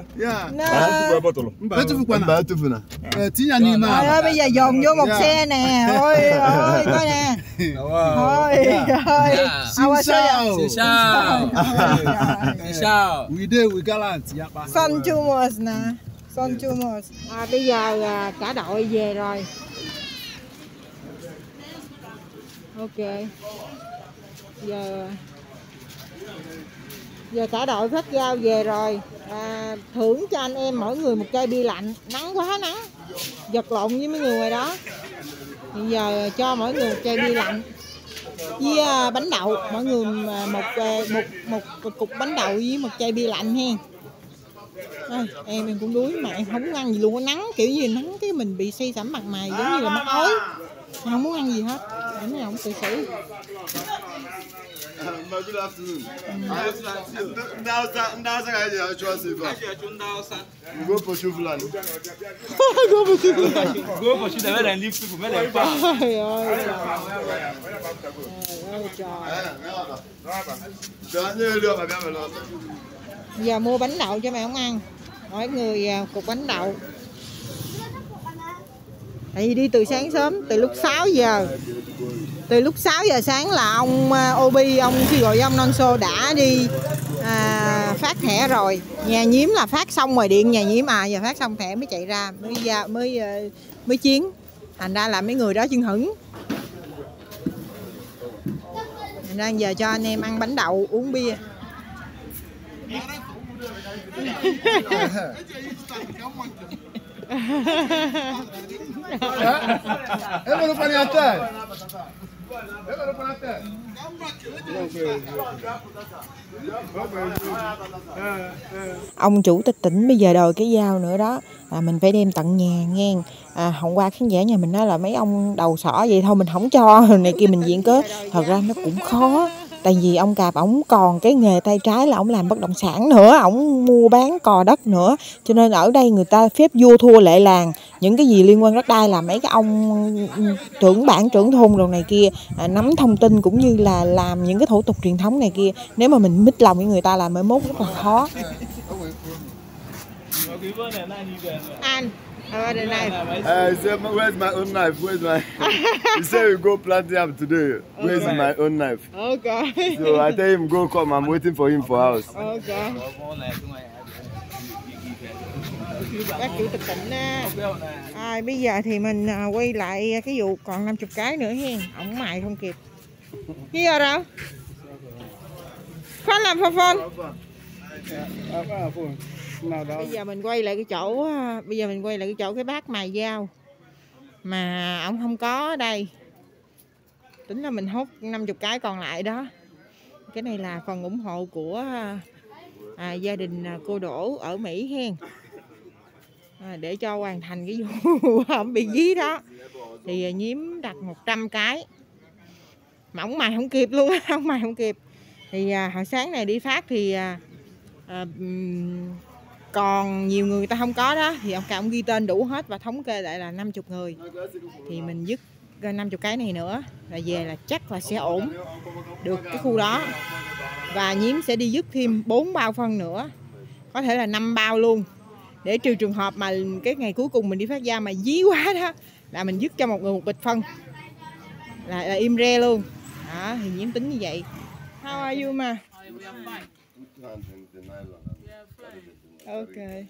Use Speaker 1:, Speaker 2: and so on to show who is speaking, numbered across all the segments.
Speaker 1: Mbà tụi nè. Tinha ni mà.
Speaker 2: Ơi bây giờ dồn vô một xe nè. Ôi ơi coi nè. Ôi ơi.
Speaker 1: Xin chào. We there we gallant.
Speaker 2: Son Chumos nè. Son Chumos. Bây giờ cả đội về rồi. Ok. Giờ cả đội phát giao về rồi. Thưởng cho anh em mỗi người một chai bia lạnh. Nắng quá nắng. Giật lộn với mấy người ngoài đó. Bây giờ cho mỗi người một chai bia lạnh với bánh đậu, mỗi người một cục bánh đậu với một chai bia lạnh hen. Em cũng đuối mà em không muốn ăn gì luôn, có nắng kiểu gì nắng cái mình bị say sẩm mặt mày giống như là mắt ối, em không muốn ăn gì hết, em không tự xử. Giờ mua bánh đậu cho mẹ không ăn, mỗi người cục bánh đậu. Tại vì đi từ sáng sớm, từ lúc 6 giờ. Từ lúc 6 giờ sáng là ông Obi, ông Chi gọi ông Nonso đã đi phát thẻ rồi. Nhà Nhiếm là phát xong rồi, điện nhà Nhiếm giờ phát xong thẻ mới chạy ra, mới chiến. Thành ra là mấy người đó chân hững. Thành ra giờ cho anh em ăn bánh đậu, uống bia. Ông chủ tịch tỉnh bây giờ đòi cái dao nữa đó, là mình phải đem tận nhà nghe. Hôm qua khán giả nhà mình nói là mấy ông đầu sỏ vậy thôi mình không cho này kia, mình viện cớ thật ra nó cũng khó. Tại vì ông Cạp ổng còn cái nghề tay trái là ổng làm bất động sản nữa, ổng mua bán cò đất nữa, cho nên ở đây người ta phép vua thua lệ làng. Những cái gì liên quan đất đai là mấy cái ông trưởng bản trưởng thôn đồ này kia nắm thông tin cũng như là làm những cái thủ tục truyền thống này kia. Nếu mà mình mít lòng với người ta là mới mốt rất là khó. Anh the knife.
Speaker 1: Where's my own knife? Where's my? He said we go plant yam today. Where's my own knife?
Speaker 2: Okay.
Speaker 1: So I tell him go come. I'm waiting for him for house.
Speaker 2: Okay. Bác chủ tịch tỉnh á. Bây giờ thì mình quay lại cái vụ còn 50 cái nữa hen. Ổng mài không kịp. Cái giờ đâu? Phone làm phone. Bây giờ mình quay lại cái chỗ cái bác mài dao mà ông không có ở đây. Tính là mình hốt 50 cái còn lại đó. Cái này là phần ủng hộ của gia đình cô Đỗ ở Mỹ hen. Để cho hoàn thành cái vụ ông bị dí đó. Thì Nhiếm đặt 100 cái. Mà ông mài không kịp luôn á, ông mài không kịp. Thì hồi sáng này đi phát thì còn nhiều người ta không có đó, thì ông Cà ông ghi tên đủ hết và thống kê lại là 50 người. Thì mình dứt 50 cái này nữa là về là chắc là sẽ ổn được cái khu đó. Và Nhiếm sẽ đi dứt thêm 4 bao phân nữa, có thể là 5 bao luôn, để trừ trường hợp mà cái ngày cuối cùng mình đi phát ra mà dí quá đó là mình dứt cho một người một bịch phân là im re luôn đó. Thì Nhiếm tính như vậy. How are you ma? Okay.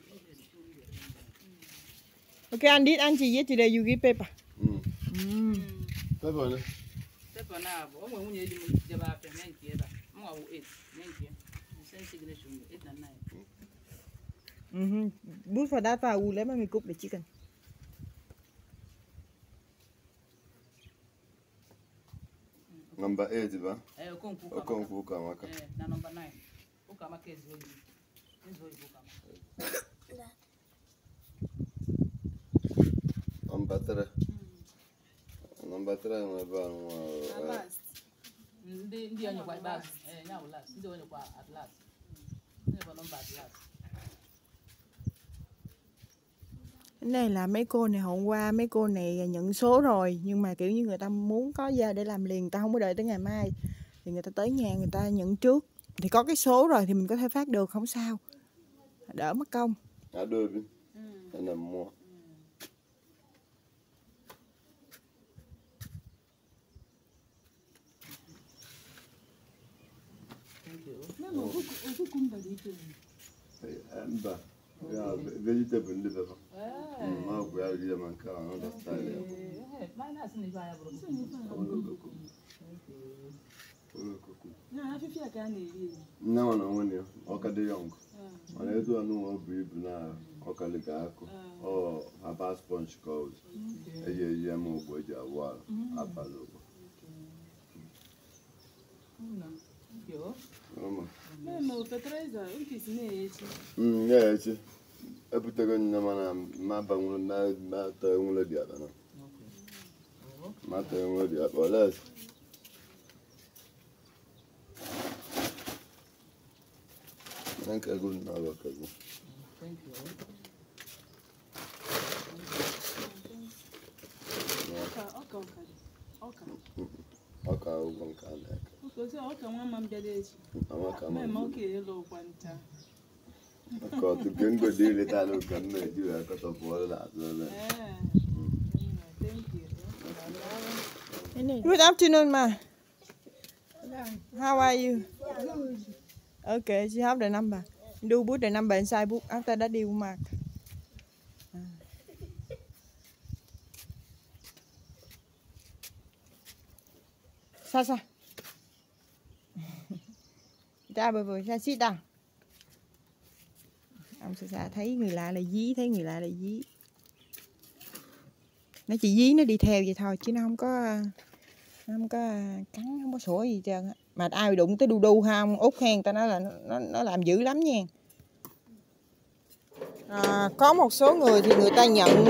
Speaker 2: Okay, and did Angie yesterday you give paper?
Speaker 1: Paper.
Speaker 3: Paper na, o mo unye je ba pe men tie ba. Mo wa 8, men tie. Send signature 8 and 9.
Speaker 2: Good for that, I will let me cook the chicken.
Speaker 1: Number 8 ba?
Speaker 3: Okon
Speaker 1: kuka maka.
Speaker 3: Na number 9. Kuka maka is very.
Speaker 1: Number 3. Number 3 mo ba mo.
Speaker 3: Ndi onye kwa last. Nya wo last. Ndi onye kwa at last. Ndi kwa number at last.
Speaker 2: Cái này là mấy cô này hôm qua mấy cô này nhận số rồi, nhưng mà kiểu như người ta muốn có da để làm liền, người ta không có đợi tới ngày mai thì người ta tới nhà người ta nhận trước, thì có cái số rồi thì mình có thể phát được không sao. đỡ mất công.
Speaker 1: Adobe. Anh làm mua. Mba. Yeah, vegetable liver. Ma go ya liver man ka another style. No, no, when you okade young. Mana etu anu obu ibu na okalika ako. Oh, haba sponge gold. Eye mo ogbo eji awa apalo. Yeah, echi. Ebutego nna mana ma banwuru na ta enwule di ada na. Ma ta enwule di ada. Oles. Thank you, good now, okay.
Speaker 3: Thank you.
Speaker 2: Good afternoon, ma. How are you? Okay, she have the number. Do put the number inside book. After that, you mark. Sa. Ra bờ Sa sit down. Ông Sa thấy người lạ là dí, thấy người lạ là dí. Nó chỉ dí nó đi theo vậy thôi chứ nó không có cắn, không có sủa gì trơn á. Mà ai đụng tới đu không út hen ta nói là nó làm dữ lắm nha. Có một số người thì người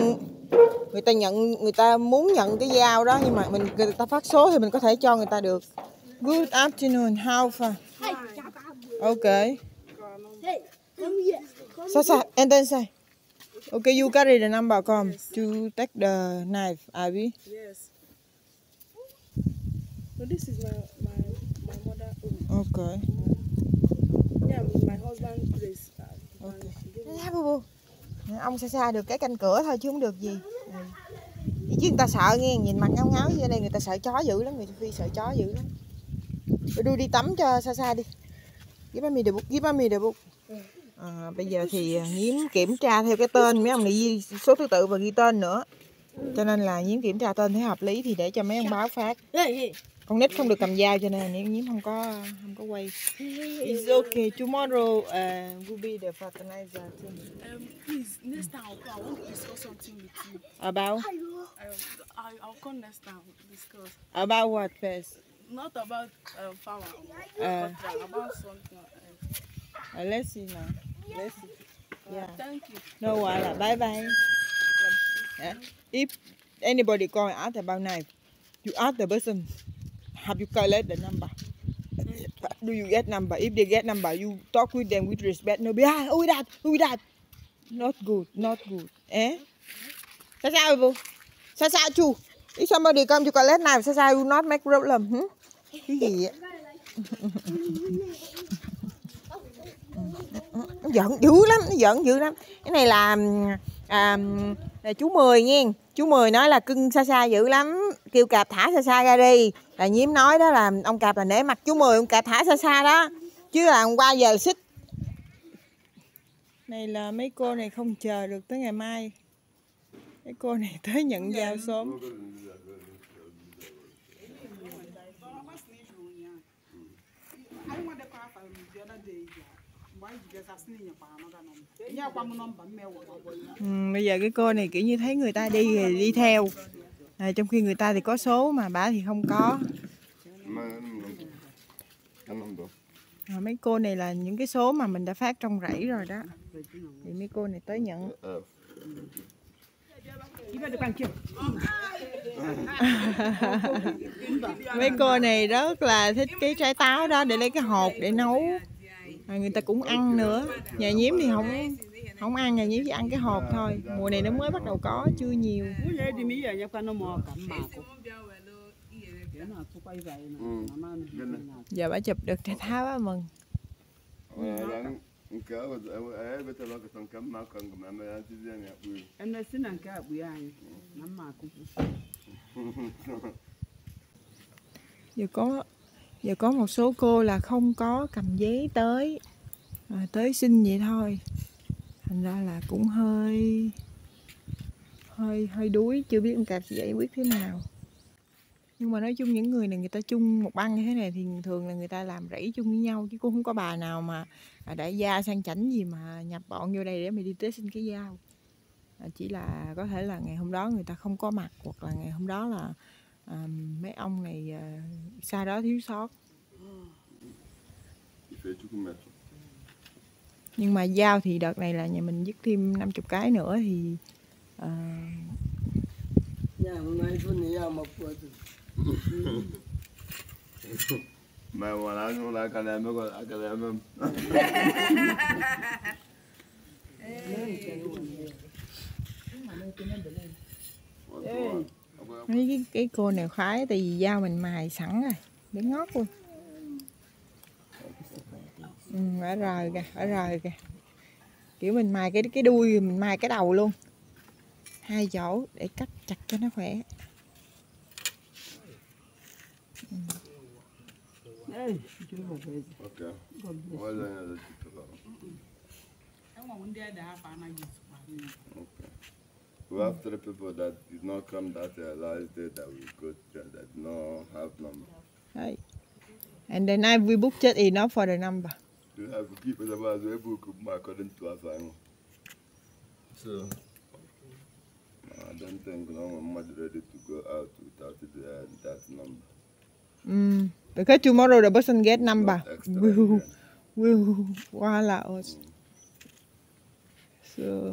Speaker 2: ta muốn nhận cái dao đó, nhưng mà người ta phát số thì mình có thể cho người ta được. Good afternoon, how far? Okay. Sa, and then say. Okay, you carry the number, come to take the knife, Abby.
Speaker 4: Yes. So this is my mother.
Speaker 2: Okay.
Speaker 4: Yeah, my husband plays.
Speaker 2: Okay. Ông Sa được cái canh cửa thôi chứ không được gì. Chứ người ta sợ nghe, nhìn mặt ngáo ngáo như đây người ta sợ chó dữ lắm, người Phi sợ chó dữ lắm. Đưa đi tắm cho Sa đi. Give me the book. Bây giờ thì Nhiễm kiểm tra theo cái tên, mấy ông này ghi số thứ tự và ghi tên nữa. Cho nên là Nhiễm kiểm tra tên thấy hợp lý thì để cho mấy ông báo phát. Con nít không được cầm dao cho nên Nhiễm không có quay. It's okay. Tomorrow will be the fertilizer.
Speaker 4: Please, next time I want to discuss something with you.
Speaker 2: About?
Speaker 4: I'll come next time to discuss.
Speaker 2: About what first?
Speaker 4: Not about farmer, about something else.
Speaker 2: Let's see now. Let's see. Yeah.
Speaker 4: Thank you.
Speaker 2: No worries. Bye bye. If anybody call and ask about knife, you ask the person, have you collect the number? Do you get number? If they get number, you talk with them with respect. No, be who that? Not good. Eh? Sa chu. If somebody come to collect knife, Sa will not make problem. Cái gì vậy? Nó giận dữ lắm. Cái này là chú Mười nghe. Chú Mười nói là cưng Sa dữ lắm, kêu Cạp thả Sa ra đi. Là Nhiễm nói đó là ông Cạp là nể mặt chú Mười, ông Cạp thả Sa đó. Chứ là hôm qua giờ xích. Này là mấy cô này không chờ được tới ngày mai. Mấy cô này tới nhận dao sớm. Bây giờ cái cô này kiểu như thấy người ta đi thì đi theo, trong khi người ta thì có số mà bả thì không có. Mấy cô này là những cái số mà mình đã phát trong rẫy rồi đó, thì mấy cô này tới nhận. Mấy cô này rất là thích cái trái táo đó để lấy cái hột để nấu. Người ta cũng ăn nữa. Nhà Nhiễm thì không ăn, nhà Nhiễm chỉ ăn cái hột thôi. Mùa này nó mới bắt đầu có, chưa nhiều. Giờ bà chụp được trái táo quá mừng.
Speaker 1: Nke ahụ ebetala ọkụta nke mma aka ngụ ma mere ntụzi anya kpuru.
Speaker 5: Emesi na nke akpụ ya anyị na mma akụkụ.
Speaker 2: Giờ có một số cô là không có cầm giấy tới, tới xin vậy thôi, thành ra là cũng hơi đuối, chưa biết ông Cạp sẽ giải quyết thế nào. Nhưng mà nói chung những người này người ta chung một băng như thế này thì thường là người ta làm rẫy chung với nhau, chứ cũng không có bà nào mà đại gia sang chảnh gì mà nhập bọn vô đây để mà đi tới xin cái dao. Chỉ là có thể là ngày hôm đó người ta không có mặt, hoặc là ngày hôm đó là mấy ông này xa đó thiếu sót. Nhưng mà dao thì đợt này là nhà mình dứt thêm 50 cái nữa thì
Speaker 1: Mày mà nói nó lại cái này mới gọi cái này mới.
Speaker 2: Mấy cái cô này khoái tại vì dao mình mài sẵn rồi để ngót luôn. Ở rời kìa, kiểu mình mài cái đuôi, mình mài cái đầu luôn, hai chỗ để cắt chặt cho nó khỏe.
Speaker 1: We have 3 people that did not come that last day that we got there that did not have number.
Speaker 2: Đấy. And the knife we booked just enough for the number.
Speaker 1: You have to keep it as we book according to our time. So I don't think no one is ready to go out without that number.
Speaker 2: Because tomorrow the person get number. Will voila us. So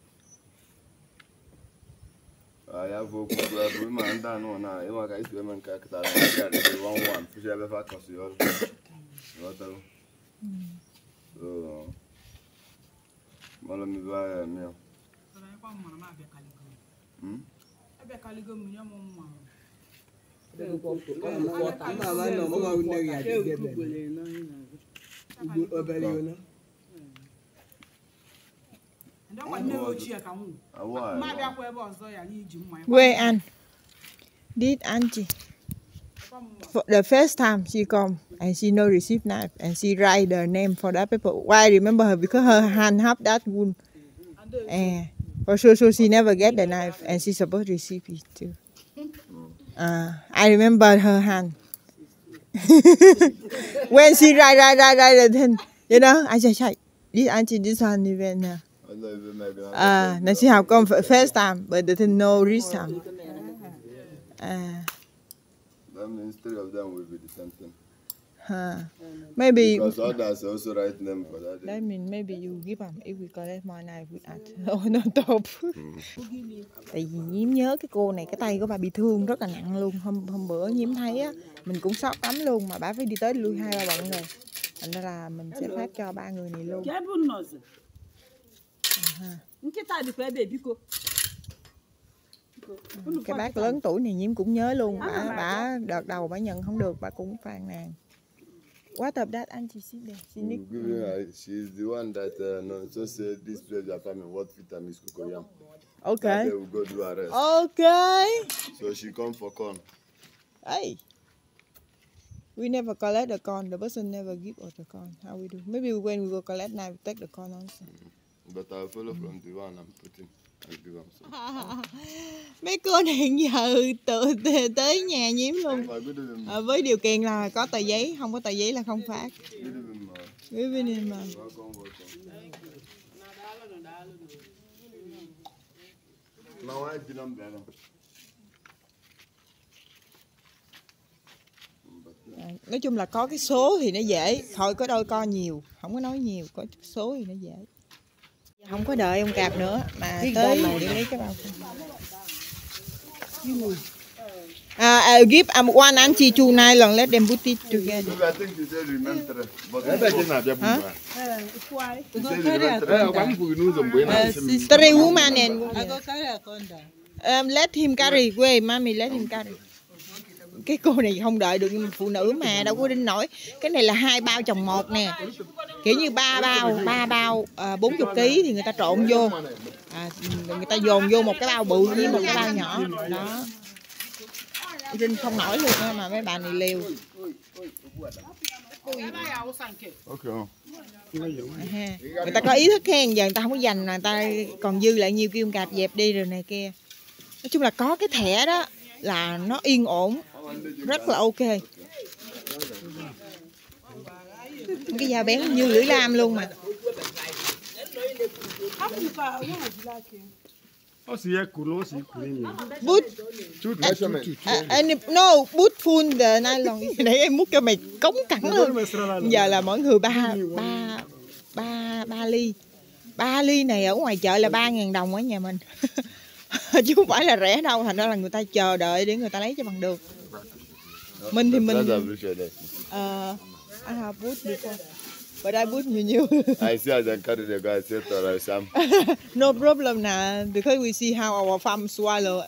Speaker 2: I have a woman down on now. You want guys to women character and 1-1. Push ever for cause you all. So Malami buy me. Where Ann? Did Auntie? For the first time she come and she no receive knife and she write the name for that paper. Why I remember her? Because her hand have that wound. For sure, so she never get the knife and she supposed to receive it too. I remember her hand. When she write the thing, you know, I said, this Auntie, this one even now. Now she have come first time, but the thing no reach time.
Speaker 1: That means 3 of them will be the same thing.
Speaker 2: Maybe
Speaker 1: because others also write them for that.
Speaker 2: That means maybe you give them if we collect more knife we add on top. Tại vì Nhiễm nhớ cái cô này cái tay của bà bị thương rất là nặng luôn. Hôm bữa Nhiễm thấy á, mình cũng sót lắm luôn mà bà phải đi tới lui 2-3 bận rồi. Thành ra là mình sẽ phát cho 3 người này luôn. Cái bác lớn tuổi này Nhiễm cũng nhớ luôn. Bà đợt đầu bà nhận không được, bà cũng phàn nàn. What of that Auntie sit there?
Speaker 1: She's the one that so say this place are coming. What vitamin is cocoyam?
Speaker 2: Okay.
Speaker 1: They will go do arrest.
Speaker 2: Okay.
Speaker 1: So she come for corn.
Speaker 2: Hey. We never collect the corn. The person never give us the corn. How we do? Maybe when we go collect now, we take the corn also.
Speaker 1: But I'll follow from the one I'm putting.
Speaker 2: Mấy cô này giờ tới nhà Nhiễm luôn. Với điều kiện là có tờ giấy, không có tờ giấy là không phát. Nói chung là có cái số thì nó dễ, thôi có đôi con nhiều, không có nói nhiều, có số thì nó dễ. Không có đợi ông Cạp nữa mà tới để lấy cái bao. Give one Auntie 2 nylon, let them put it together.
Speaker 1: I think you said remember, but
Speaker 2: Three women and woman. Let him carry, wait, mommy, let him carry. Cái cô này không đợi được nhưng mà phụ nữ mà đâu có đinh nổi. Cái này là 2 bao chồng 1 nè. kiểu như 3 bao 40 kg thì người ta trộn vô, người ta dồn vô một cái bao bự với một cái bao nhỏ đó. Rinh không nổi luôn á, mà mấy bà này liều.
Speaker 1: Okay.
Speaker 2: Người ta có ý thức khen, giờ người ta không có dành, người ta còn dư lại nhiêu kêu ông cạp dẹp đi rồi này kia. Nói chung là có cái thẻ đó là nó yên ổn, rất là ok. Cái da bén như lưỡi lam luôn mà. Bút no, bút full the nylon. Nãy em múc cho mày cống cẳng luôn. Giờ là mỗi người ba ly. 3 ly này ở ngoài chợ là 3.000 đồng ở nhà mình. Chứ không phải là rẻ đâu, thành ra là người ta chờ đợi để người ta lấy cho bằng được. Mình thì mình I have bút before, but I bút nhiều.
Speaker 1: I see as I carry the guy say to Sam.
Speaker 2: No problem nè, because we see how our farm swallow.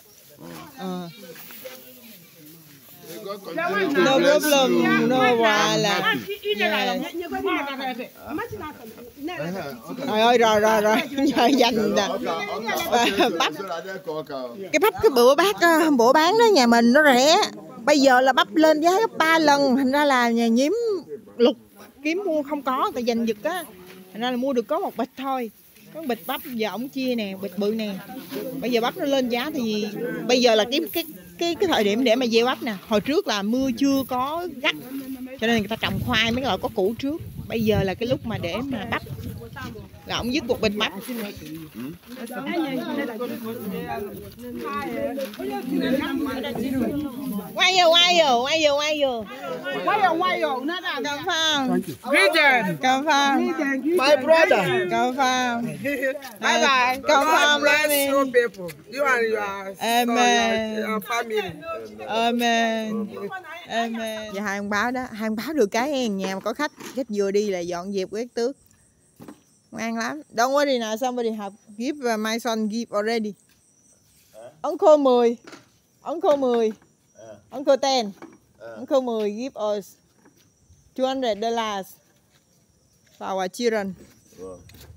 Speaker 2: No problem, no wala. Trời ơi, rồi giờ dành bắp. Cái bắp cái bữa bán đó nhà mình nó rẻ. Bây giờ là bắp lên giá gấp 3 lần, thành ra là nhà Nhiếm lục kiếm mua không có, tại giành giật á, thành ra là mua được có một bịch thôi. Có bịch bắp giờ ổng chia nè, bịch bự nè. Bây giờ bắp nó lên giá thì bây giờ là cái thời điểm để mà gieo bắp nè. Hồi trước là mưa chưa có gắt, cho nên người ta trồng khoai mấy loại có củ trước. Bây giờ là cái lúc mà để mà bắp là ổng dứt một bịch bắp. Quay vô. Confirm.
Speaker 6: My brother.
Speaker 2: Confirm.
Speaker 6: Bye bye.
Speaker 2: Confirm.
Speaker 6: Bless people. You and your
Speaker 2: Amen.
Speaker 6: your family.
Speaker 2: Amen. Amen. Dạ hai ông báo đó, hai ông báo được cái hen, nhà mà có khách vừa đi là dọn dẹp quét tước. Ngoan lắm. Don't worry now, somebody have give my son give already. Uncle 10. Uncle 10. Uncle 10. Uncle 10 give us $200 for our children.
Speaker 1: Well,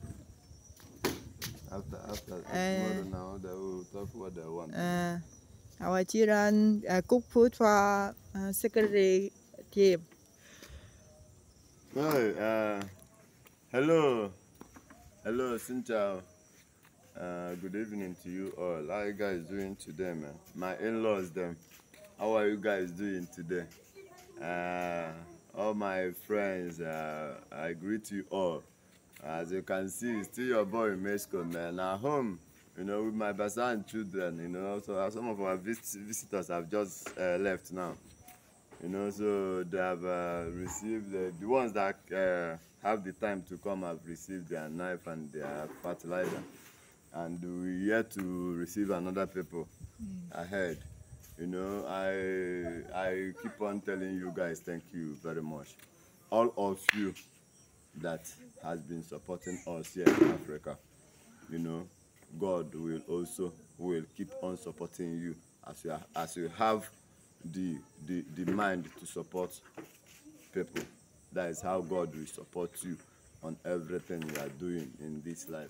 Speaker 1: after tomorrow now, they will talk what they want.
Speaker 2: Our children cook food for secretary team.
Speaker 1: Hello, xin chào. Good evening to you all. How are you guys doing today, man? My in-laws, them. How are you guys doing today? All my friends, I greet you all. As you can see, still your boy Mexico, man. At home, you know, with my bazaar and children, you know. So some of our visitors have just left now. You know, so they have received the ones that have the time to come have received their knife and their fertilizer, and we yet to receive another people ahead. You know, I keep on telling you guys thank you very much, all of you that has been supporting us here in Africa. You know, God will keep on supporting you as you have the mind to support people. That is how God will support you on everything you are doing in this life.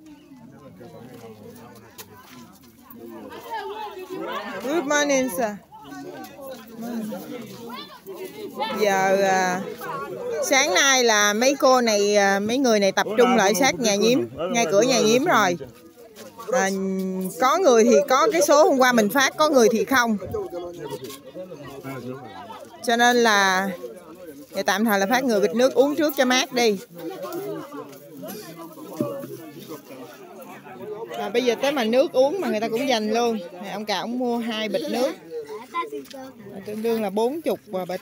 Speaker 2: Good morning, sir. Giờ sáng nay là mấy cô này, mấy người này tập trung lại sát nhà Nhiếm, ngay cửa nhà Nhiếm rồi. Có người thì có cái số hôm qua mình phát, có người thì không. Cho nên là tạm thời là phát người bịch nước uống trước cho mát đi. Và bây giờ tới mà nước uống mà người ta cũng dành luôn. Ông Cà ông mua 2 bịch nước, tương đương là 40 bịch.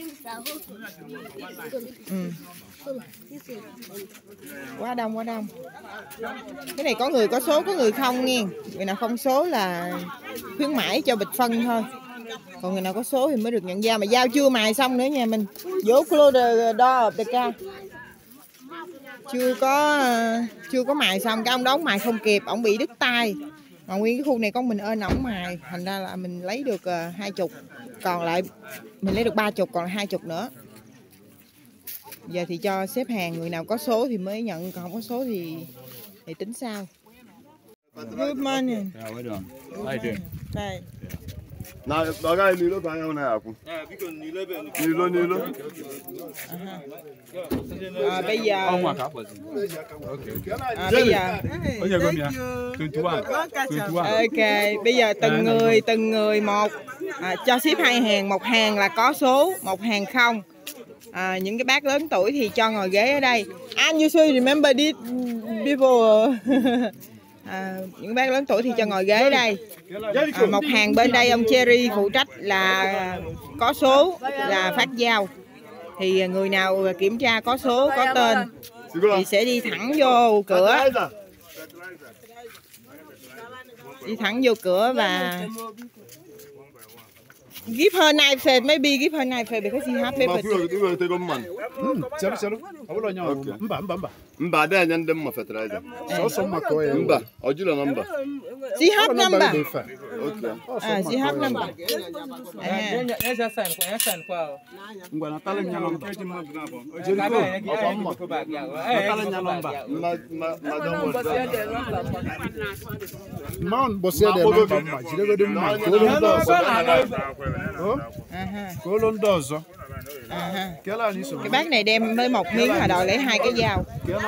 Speaker 2: Quá đông. Cái này có người có số, có người không nghe. Người nào không số là khuyến mãi cho bịch phân thôi. Còn người nào có số thì mới được nhận dao. Mà dao chưa mài xong nữa nha mình. Vô close the door of the car. Chưa có mài xong, cái ông đó mài không kịp, ổng bị đứt tay. Mà nguyên cái khu này có mình ơn ổng mài, thành ra là mình lấy được 20, còn lại mình lấy được 30, còn 20 nữa. Giờ thì cho xếp hàng, người nào có số thì mới nhận, còn không có số thì tính sau. Good morning.
Speaker 7: Yeah, well done. How you doing?
Speaker 2: Đây.
Speaker 1: Na doga nilo ba ya na aku. Nilo.
Speaker 2: Bây giờ
Speaker 7: Oh, my God.
Speaker 2: bây giờ
Speaker 7: Oh, yeah, go me. 21. 21.
Speaker 2: ok, bây giờ từng người một cho xếp 2 hàng, một hàng là có số, một hàng không. Những cái bác lớn tuổi thì cho ngồi ghế ở đây. And you should remember this before. Những bác lớn tuổi thì cho ngồi ghế ở đây. Một hàng bên đây ông Cherry phụ trách là có số là phát giao. Thì người nào kiểm tra có số có tên thì sẽ đi thẳng vô cửa. Đi thẳng vô cửa và give her knife set, maybe give her knife set because he have paper.
Speaker 1: Mba da nyan dem ma fertilizer.
Speaker 5: So ma ko ya.
Speaker 1: Mba, ojula number.
Speaker 2: She have number.
Speaker 1: Okay.
Speaker 2: She have number.
Speaker 5: Ngwa na tala nya number. Man bosia de number ma. Jire go de ma. Ko lon dozo.
Speaker 2: Cái bác này đem với một miếng mà đòi lấy 2 cái dao.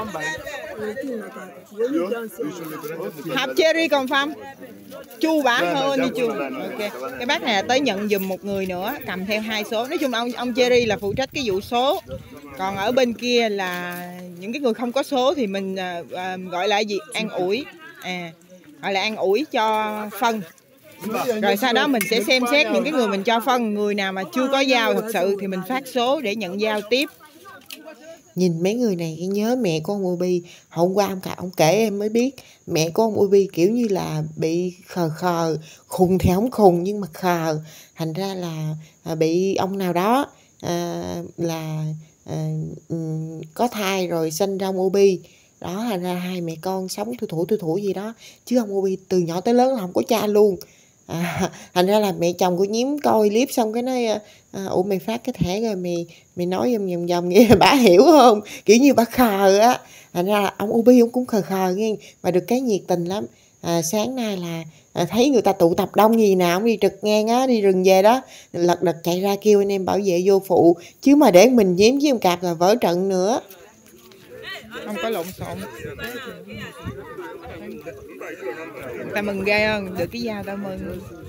Speaker 2: Hạt Cherry confirm. Chu bả hơn đi chu. Ok. Cái bác này là tới nhận giùm một người nữa, cầm theo 2 số. Nói chung là ông Cherry là phụ trách cái vụ số. Còn ở bên kia là những cái người không có số thì mình gọi là gì? An ủi. Gọi là an ủi cho phân. Rồi sau đó mình sẽ xem xét những cái người mình cho phân, người nào mà chưa có dao thật sự thì mình phát số để nhận dao tiếp. Nhìn mấy người này nhớ mẹ của ông Ubi. Hôm qua ông kể em mới biết mẹ của ông Ubi kiểu như là bị khờ, khùng thì không khùng nhưng mà khờ. Thành ra là bị ông nào đó có thai rồi sinh ra ông Ubi. Đó, thành ra hai mẹ con sống thu thủ gì đó. Chứ ông Ubi từ nhỏ tới lớn là không có cha luôn. Thành ra là mẹ chồng của Nhiếm coi clip xong cái nói ủa mày phát cái thẻ rồi mày nói vòng nghĩa là bả hiểu không, kiểu như bả khờ á. Thành ra là ông Ubi ông cũng khờ nghe, mà được cái nhiệt tình lắm. Sáng nay là thấy người ta tụ tập đông gì nào, ông đi trực ngang á, đi rừng về đó, lật đật chạy ra kêu anh em bảo vệ vô phụ, chứ mà để mình Nhiếm với ông Cạp là vỡ trận nữa. Không có lộn xộn. Ta mừng ghê không? Được cái dao tao mừng.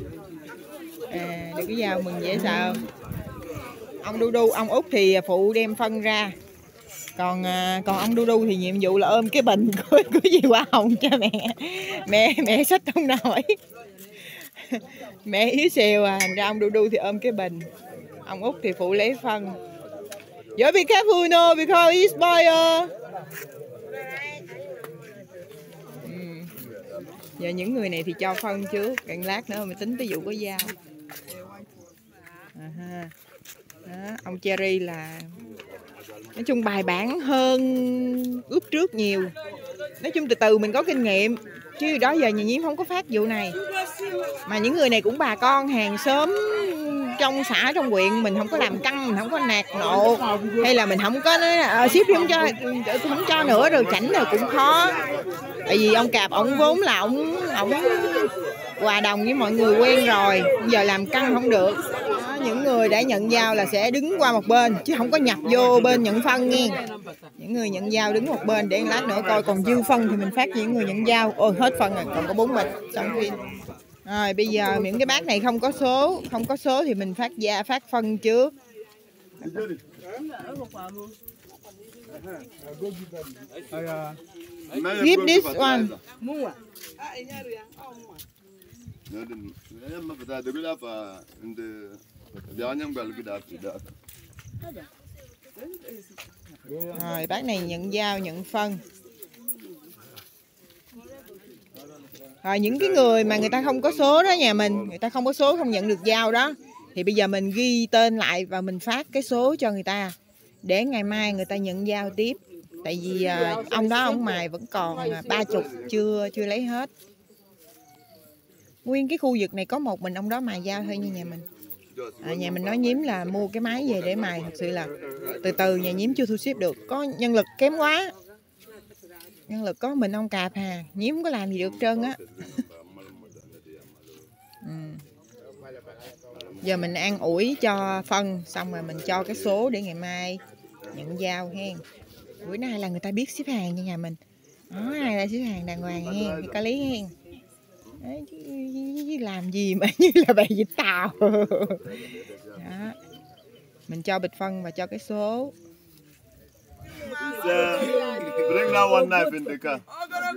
Speaker 2: Được cái dao mừng dễ sợ. Ông Đu, ông Út thì phụ đem phân ra. Còn ông Đu thì nhiệm vụ là ôm cái bình của dì Hoa Hồng cho mẹ. Mẹ xách không nổi. Mẹ yếu xìu thành ra ông Đu thì ôm cái bình. Ông Út thì phụ lấy phân. You be careful no because it's spoil. Giờ những người này thì cho phân trước, càng lát nữa mình tính tới vụ có dao. Đó, ông Cherry là nói chung bài bản hơn lúc trước nhiều. Nói chung từ từ mình có kinh nghiệm. Chứ đó giờ nhà Nhiếm không có phát vụ này. Mà những người này cũng bà con hàng xóm trong xã, trong huyện, mình không có làm căng, mình không có nạt nộ, hay là mình không có nói ship không cho nữa rồi chảnh rồi cũng khó. Tại vì ông Cạp ổng vốn là ổng hòa đồng với mọi người quen rồi, giờ làm căng không được. Đó, những người đã nhận giao là sẽ đứng qua một bên chứ không có nhập vô bên nhận phân nghe. Những người nhận giao đứng một bên để lát nữa coi còn dư phân thì mình phát những người nhận giao. Ôi hết phân rồi, còn có 4 bịch xong phim. Rồi bây giờ những cái bác này không có số thì mình phát phân trước. Give this one. Rồi bác này nhận dao, nhận phân. Rồi những cái người mà người ta không có số đó, nhà mình người ta không có số, không nhận được dao đó, thì bây giờ mình ghi tên lại và mình phát cái số cho người ta để ngày mai người ta nhận dao tiếp. Tại vì ông đó ông mài vẫn còn 30 chưa lấy hết. Nguyên cái khu vực này có một mình ông đó mài dao thôi như nhà mình. Nhà mình nói Nhiếm là mua cái máy về để mài, thật sự là từ từ nhà Nhiếm chưa thu xếp được, có nhân lực kém quá, nhân lực có mình ông Cạp hà, Nhiếm không có làm gì được trơn á. Giờ mình ăn ủi cho phân xong rồi mình cho cái số để ngày mai nhận giao hen. Bữa nay là người ta biết xếp hàng cho nhà mình. Đó, này là xếp hàng đàng hoàng hen, có lý hen. Đấy, chứ làm gì mà như là bày dịch tàu. Đó. Mình cho bịch phân và cho cái số.
Speaker 1: Bring that one knife in the car.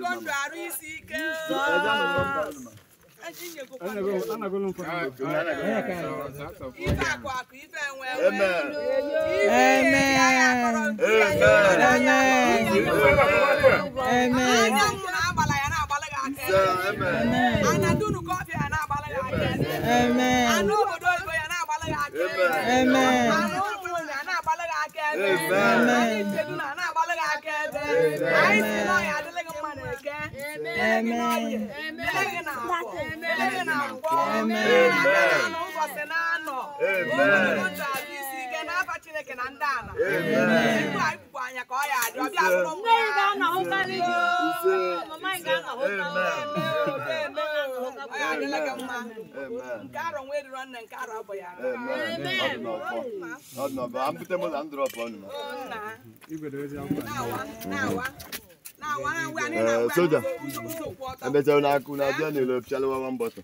Speaker 1: Soldier, I'm better than I could have done the shallow one bottle.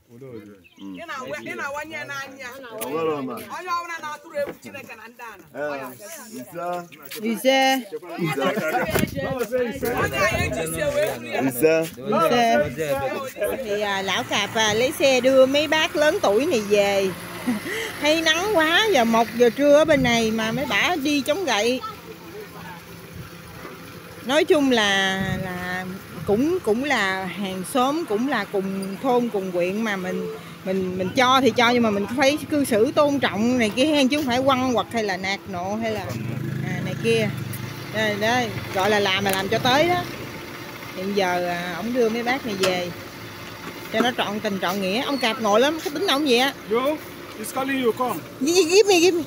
Speaker 2: Thì lão Cạp lấy xe đưa mấy bác lớn tuổi này về. Hay nắng quá, giờ 1 giờ trưa ở bên này mà mấy bả đi chống gậy. Nói chung là cũng là hàng xóm, cũng là cùng thôn cùng huyện mà mình cho thì cho, nhưng mà mình phải cư xử tôn trọng này kia hen, chứ không phải quăng hoặc hay là nạt nộ hay là này kia. Đây, gọi là làm mà làm cho tới đó. Hiện giờ ổng đưa mấy bác này về cho nó trọn tình trọn nghĩa. Ông Cạp ngồi lắm, cái tính ổng vậy á.
Speaker 5: Yo, he's calling you, come.
Speaker 2: Give me.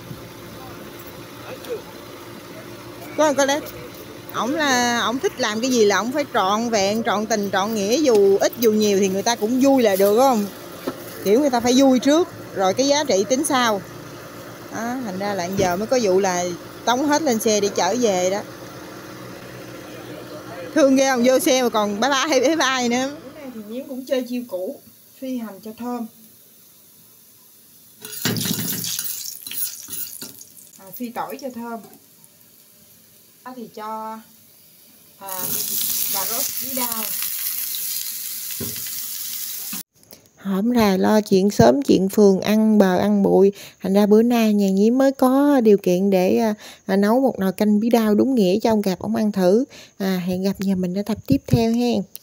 Speaker 2: Coi đấy. Ổng thích làm cái gì là ổng phải trọn vẹn, trọn tình trọn nghĩa, dù ít dù nhiều thì người ta cũng vui là được, không? Kiểu người ta phải vui trước rồi cái giá trị tính sau. Đó, thành ra là giờ mới có vụ là tống hết lên xe để chở về đó. Thương ghê không, vô xe mà còn bye bye nữa. Bữa nay thì Nhiếm cũng chơi chiêu cũ, phi hành cho thơm. Phi tỏi cho thơm. Đó thì cho cà rốt với đao. Hổm rà lo chuyện sớm chuyện phường, ăn bờ ăn bụi, thành ra bữa nay nhà Nhiếm mới có điều kiện để nấu một nồi canh bí đao đúng nghĩa cho ông Cạp ông ăn thử. Hẹn gặp nhà mình ở tập tiếp theo hen.